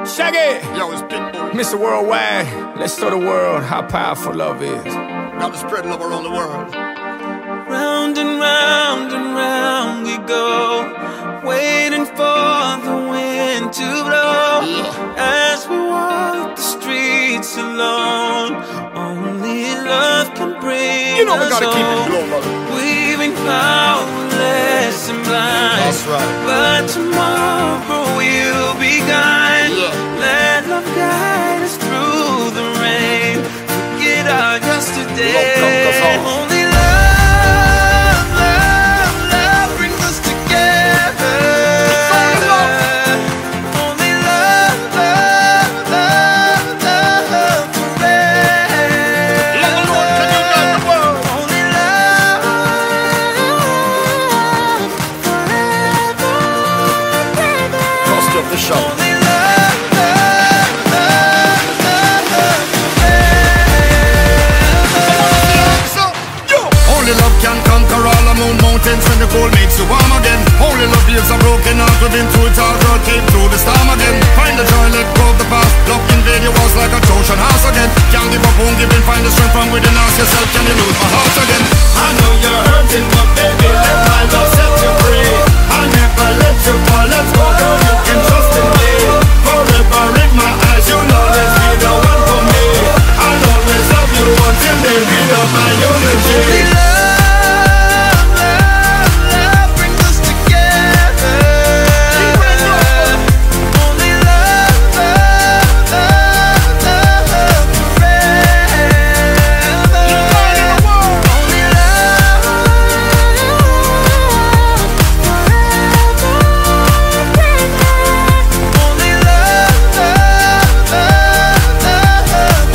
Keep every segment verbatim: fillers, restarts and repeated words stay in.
Shaggy, Yo, it's Pitbull. Mister Worldwide, let's show the world how powerful love is. Got to spread love around the world. Round and round and round we go, waiting for the wind to blow. Yeah. As we walk the streets alone, only love can bring You know we us gotta keep it home. low, brother. We've been powerless and blind, That's right. but tomorrow we'll be gone. Yeah. Let love guide us through the rain. Forget our yesterday. Love comes us all. Only love, love, love brings us together. Only love, love, love, love forever. Love alone can unite the world. Only love forever, forever. Cost of the show. Only love, love, love, love, love forever. Yo! Only love can conquer all the moon mountains when the cold makes you warm again. Only love heals a broken heart within through it all, girl came through the storm again. Find the joy, let go of the past. Love invade your walls like a Trojan horse again. Can't give up, won't give in, find the strength from within. Ask yourself, can you lose my heart again? I know you're hurting, but baby, let my love set you free. I'll never let you fall, let's go, girl, you can trust in me. Forever in my eyes, you'll always be the one for me. I'll always love you until they beat up my unity. Only love, love, love brings us together. Only love, love, love, love forever. Only love forever. Only love, love, love, love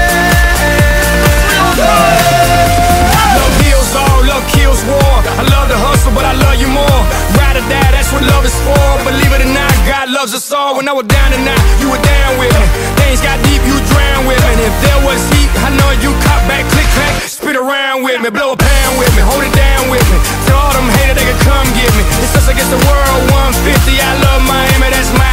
forever. Love heals all, love kills war. I love the hustle, but I love you more. Ride or die, that's what love is for. Believe it or not, God loves us all. When I was down and out, you were down with me. Things got deep, you drowned with me. And if there was heat, I know you caught back, click, clack, spit around with me, blow a pound with me, hold it down with me. Tell all them haters they can come get me. It's us against the world, one fifty. I love Miami, that's my